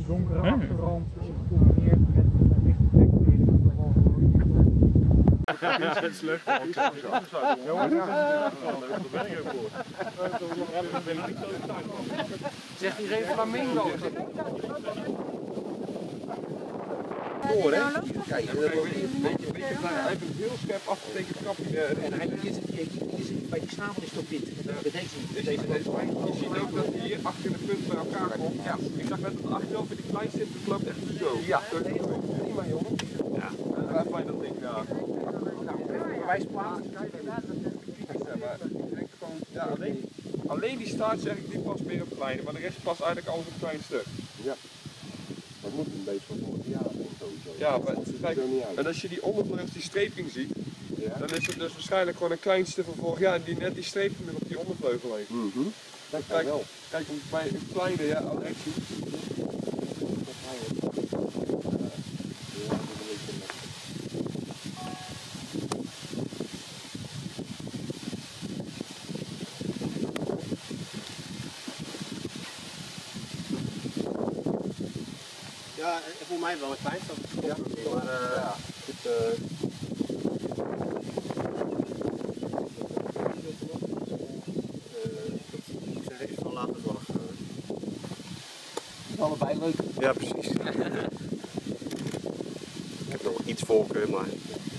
donkere achtergrond gecombineerd met een lichte dekleding. Dat is leuk. Zegt iedereen flamingo? Hoor, hè? Kijk, Hij heeft een heel scherp afgetekend kapje. en hij is bij die snavel is het ook dit. Bij deze niet. Je ziet ook dat hij hier achter in de punt bij elkaar komt. Ja. Ik zag net dat de achterhoofd bij die klein zit, dus loopt echt zo. Ja, prima jongen. Ja, laat mij dat ding daar. Bewijsplaats. Ja, alleen die staart zeg ik, die past meer op kleine, maar de rest past eigenlijk alles op een klein stuk. Ja. Dat moet een beetje van vorig jaar sowieso. Ja, maar dat ziet kijk, er zo niet uit. en als je die ondervleugels, die streping ziet, Ja. dan is het dus waarschijnlijk gewoon een kleinste van vorig jaar die net die streping op die ondervleugel heeft. Dat kan Kijk, wel. kijk bij een kleine, ja, Alexie. Ja, voor mij wel een klein stap. Ja, maar Ja, goed, de rest van laten zorgen. Allebei leuk. Ja, precies. Ik heb nog iets voorkeur, maar.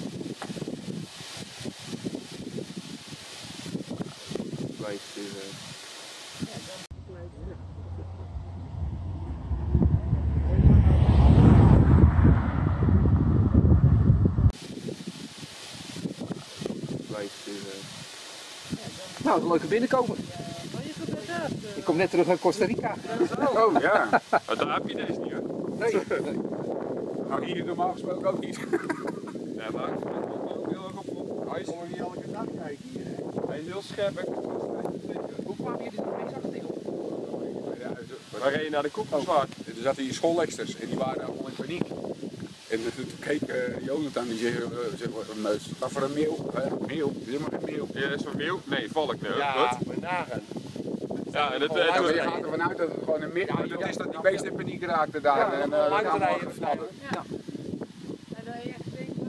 Nou, een leuke binnenkomen. Ik kom net terug uit Costa Rica. oh ja. Daar heb je deze niet hoor. Nee. Nou, hier normaal gesproken ook niet. Ja, maar ik vind het ook heel erg op. Hij is, Kom je elke dag kijken hier, hè? hij is heel scherp en Hoe kwamen jullie er opeens achter? Ja, waar reed je naar de koepelswaard? er zaten hier schoolleksters en die waren allemaal in paniek. En toen keek Jonathan, die zei, wat voor een meeuw? Meeuw, helemaal geen meeuw. Ja, dat is een meeuw? Nee, valk. Nee, Ja, we nagen. Ja, en het, Ja, maar je gaat ervan uit dat het gewoon een meeuw is. Dat is dat die beesten in paniek raakten daar. Ja, en dat dat rijden allemaal of geknallen. Ja. En dan je echt denkt,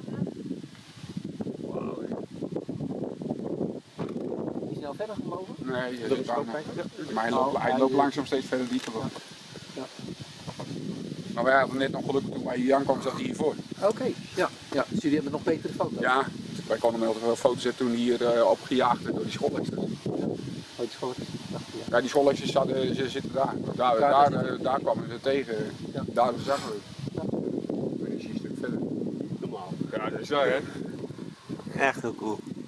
Is hij nou verder gelopen? Nee, Dat is ook maar hij loopt langzaam steeds verder dieper op. Ja. Maar wij hadden net nog gelukkig toen wij hier aankwamen, zat hij hiervoor. Oké, ja. Ja. Dus jullie hebben nog betere foto's? Ja, wij konden hem wel foto's zetten toen hier opgejaagd werd door die schoolleksters. Oh, die school. Ja, die schoolleksters ze zitten daar. Daar kwamen ze tegen. Ja. Daar zagen we het. Maar die is hier een stuk verder. Normaal. Ja, dat is waar hè. Echt heel cool.